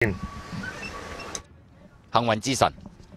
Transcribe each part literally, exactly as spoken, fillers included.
幸運之神，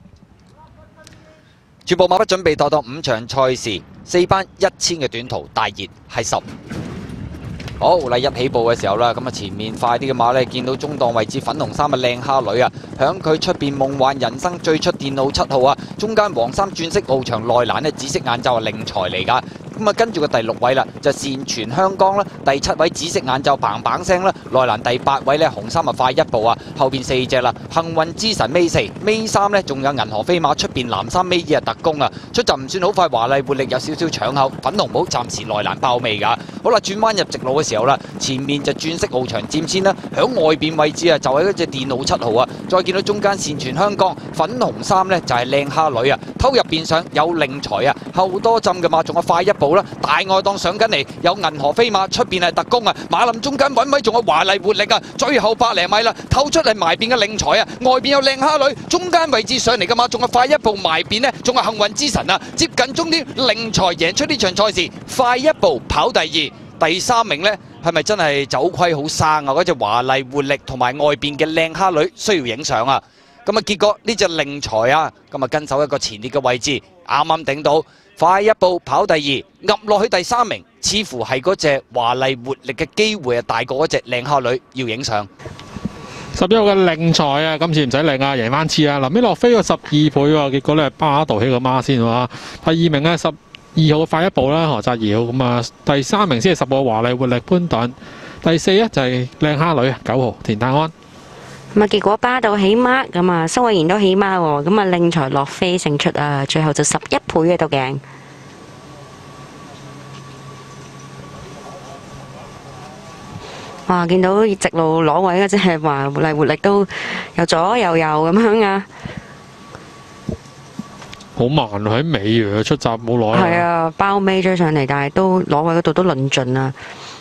全部馬匹準備待當五場賽事，四班一千嘅短途大熱係十。好，嚟一起步嘅時候啦，咁啊前面快啲嘅馬呢，見到中檔位置粉紅衫嘅靚蝦女啊，響佢出邊夢幻人生最出電腦七號啊，中間黃衫鑽飾翱翔內欄呢，紫色眼罩係令財嚟㗎。咁啊，跟住個第六位啦，就善傳香江啦，第七位紫色眼罩砰砰聲啦，內欄第八位呢，紅衫啊快一步啊，後邊四隻啦，幸運之神尾四，尾三呢，仲有銀河飛馬，出邊藍衫尾二啊特工啊，出就唔算好快，華麗活力有少少搶口，粉紅帽暫時內欄爆尾㗎。好啦，轉彎入直路嘅時候啦，前面就鑽飾翱翔佔先啦，響外邊位置啊就係嗰隻電腦七號啊，再見到中間善傳香江，粉紅衫呢，就係靚蝦女啊，偷入邊上有令財啊，後多浸嘅馬仲有快一步。大外檔上緊嚟，有銀河飛馬，出邊係特工啊！馬林中間揾位，仲有華麗活力啊！最後百零米啦，透出嚟埋邊嘅令財啊！外邊有靚蝦女，中間位置上嚟嘅馬，仲有快一步埋邊呢，仲有幸運之神啊！接近終點，令財贏出呢場賽事，快一步跑第二，第三名呢，係咪真係走虧好生啊？嗰隻華麗活力同埋外邊嘅靚蝦女需要影相啊！咁啊，結果呢隻令財啊，咁啊跟手一個前列嘅位置，啱啱頂到。快一步跑第二，壓落去第三名，似乎係嗰隻華麗活力嘅機會啊，大過嗰隻靚蝦女，要影相。 十一號嘅令財啊，今次唔使令啊，贏翻次啊！臨尾落飛個十二倍喎，結果咧巴道起個孖先喎。第二名咧十二號嘅快一步啦，何澤堯咁啊，第三名先係十號華麗活力潘頓，第四咧就係靚蝦女九號田泰安。 咁啊，結果巴道起孖，咁啊，蘇偉賢都起孖喎，咁啊，令財落飛勝出啊，最後就十一倍嘅倒鏡。哇！見到直路攞位嘅，即係話活力活力都又左又右咁樣啊！ 好慢喎，喺尾啊，出閘冇耐。 係啊，包尾追上嚟，但係都攞位嗰度都論盡啊！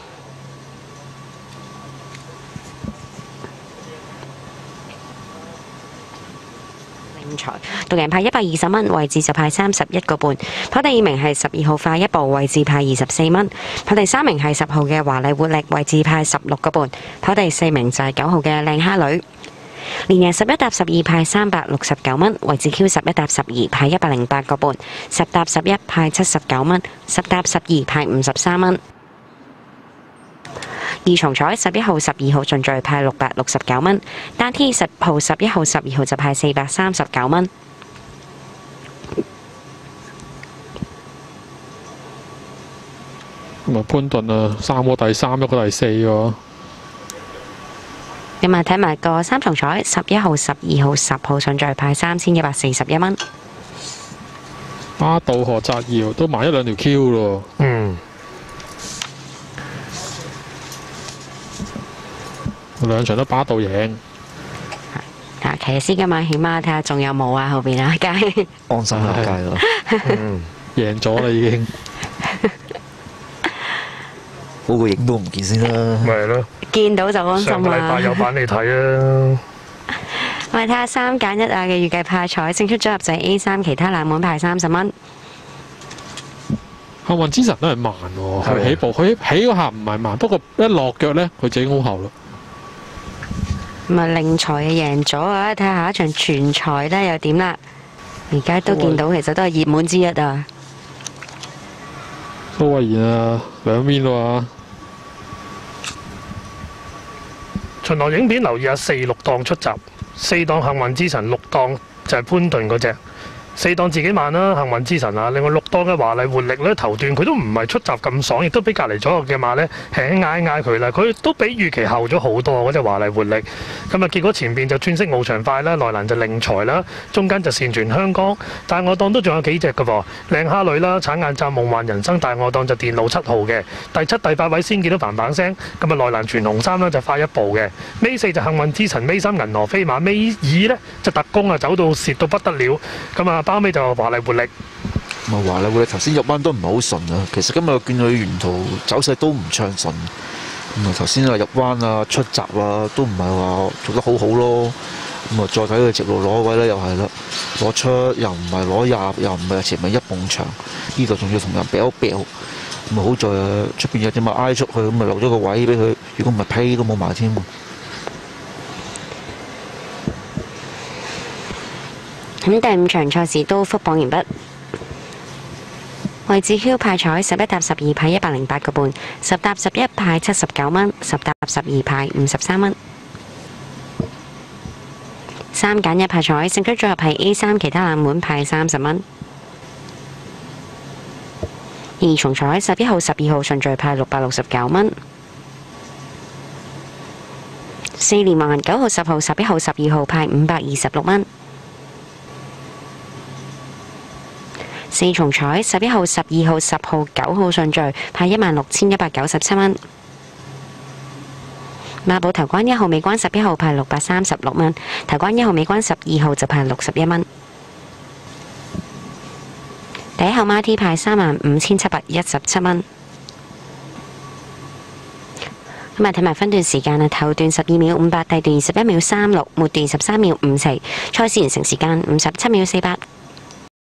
獨贏派一百二十蚊，位置就派三十一個半。跑第二名係十二號快一步，位置派二十四蚊。跑第三名係十號嘅華麗活力，位置派十六個半。跑第四名就係九號嘅靚蝦女。連贏十一搭十二派三百六十九蚊，位置 Q 十一搭十二派一百零八個半。十搭十一派七十九蚊，十搭十二派五十三蚊。二重彩十一號、十二號順序派六百六十九蚊，單 T 十號、十一號、十二號就派四百三十九蚊。 咁啊潘頓啊，三個第三，一個第四喎。 咁啊睇埋個三重彩，十一號、十二號、十號順序派三千一百四十一蚊。 巴道何澤堯都買一兩條 Q 咯。 嗯。 兩場都巴道贏。 啊，騎師今晚起碼睇下仲有冇啊後邊啊街。 安心下街咯。 嗯，贏咗啦已經。 好過影都唔見先啦。 咪係咯。 見到就安心啊。 上個禮拜有版你睇啊。 我哋睇下三揀一啊嘅預計派彩勝出組合就係 A 三，其他冷門派三十蚊。 幸運之神都係慢喎，佢起步佢起嗰下唔係慢，不過一落腳咧佢自己好後咯。 咁啊，令財贏咗啊！睇下下一場全財咧又點啦？而家都見到其實都係熱門之一啊！ 蘇慧賢啊，兩邊喎。 巡邏影片留意下四六檔出閘，四檔幸運之神，六檔就係潘頓嗰隻。四檔自己慢啦，幸運之神啊！另外六檔嘅華麗活力咧，頭段佢都唔係出閘咁爽，亦都比隔離左右嘅馬咧輕嗌嗌佢啦。佢都比預期後咗好多嗰隻華麗活力。咁啊，結果前邊就鑽飾翱翔快啦，內欄就令財啦，中間就善傳香江。大外檔都仲有幾隻嘅喎，靚蝦女啦，橙眼罩夢幻人生。大外檔就電腦七號嘅，第七、第八位先見到嘭嘭聲。咁啊，內欄全紅衫啦，就快一步嘅。尾四就幸運之神，尾三銀河飛馬，尾二呢就特工啊，走到蝕到不得了。咁啊〜包尾就華麗活力， 咁啊華麗活力頭先入彎都唔係好順啊，其實今日見佢沿途走勢都唔暢順，咁啊頭先啊入彎啊出閘啊都唔係話做得好好咯，咁啊再睇佢直路攞位咧又係啦，攞出又唔係攞入，又唔係前面一埲牆，呢度仲要同人飆飆，咁啊好在出邊有隻馬挨出去，咁啊留咗個位俾佢，如果唔係屁都冇埋添。 咁第五場賽事都復榜完畢。位置 Q 派彩十一搭十二派一百零八個半，十搭十一派七十九蚊，十搭十二派五十三蚊。三揀一派彩勝出組合係 A 三，其他冷門派三十蚊。二重彩十一號、十二號順序派六百六十九蚊。四連環九號、十號、十一號、十二號派五百二十六蚊。四重彩十一號、十二號、十號、九號順序派一萬六千一百九十七蚊。馬寶頭關一號尾關十一號派六百三十六蚊，頭關一號尾關十二號就派六十一蚊。第一號孖 T 派三萬五千七百一十七蚊。咁啊，睇埋分段時間啊，頭段十二秒五八，第段十一秒三六，末段十三秒五四，賽事完成時間五十七秒四八。